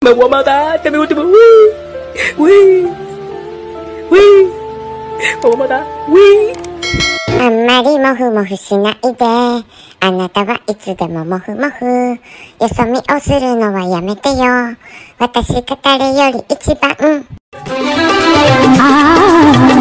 Mau mata, tapi tiba, wih, wih, wih, mau mata, wih. あんまりもふもふしないで。あなたはいつでももふもふ。よそ見をするのはやめてよ。私が誰より一番。